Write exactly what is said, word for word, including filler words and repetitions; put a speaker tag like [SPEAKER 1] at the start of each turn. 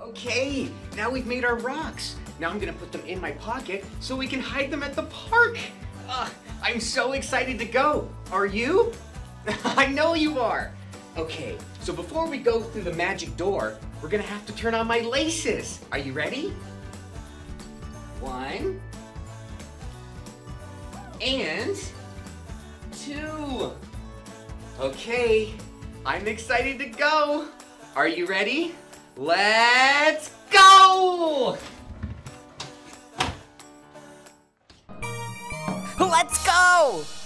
[SPEAKER 1] Okay, now we've made our rocks. Now I'm gonna put them in my pocket so we can hide them at the park. Uh, I'm so excited to go. Are you? I know you are. Okay, so before we go through the magic door, we're gonna have to turn on my laces. Are you ready? One. And two. Okay, I'm excited to go. Are you ready? Let's go!
[SPEAKER 2] Let's go!